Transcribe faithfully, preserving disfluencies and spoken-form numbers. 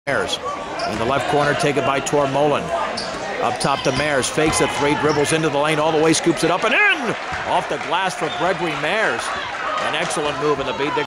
Mares. In the left corner, taken by Tormolen. Up top to Mares, fakes a three, dribbles into the lane all the way, scoops it up and in! Off the glass for Gregory Mares. An excellent move in the beat.